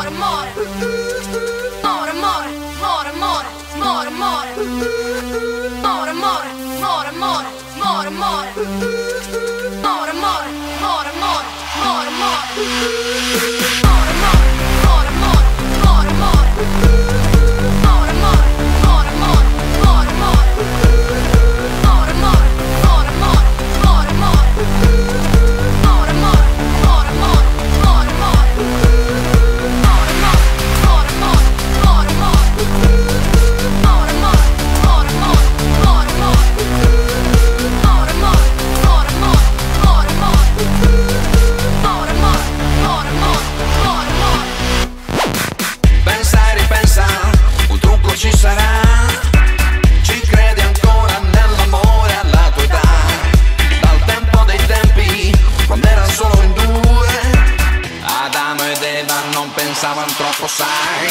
Pensavano troppo, sai.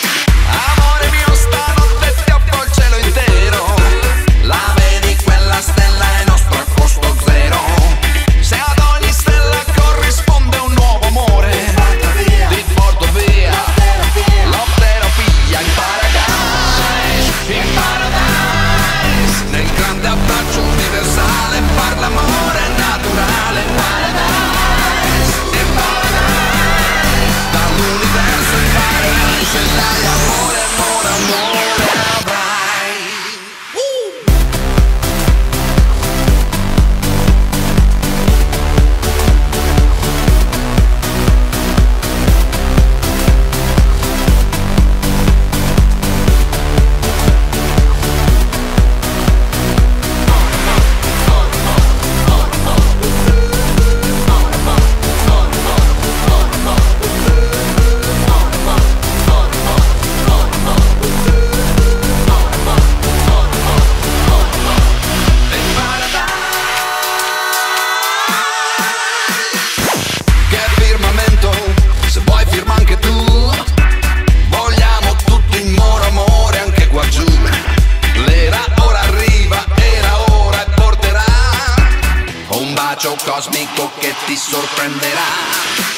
Amore mio, stanotte ti offro il cielo intero. La vedi quella stella è nostro a costo zero. Se ad ogni stella corrisponde un nuovo amore, ti porto via l'otterapia in paradise. In paradise, nel grande abbraccio universale, far l'amore naturale. In paradise, in paradise, dall'universo in paradise. Se dai amore, amore, amore avrai. Cosmico che ti sorprenderà.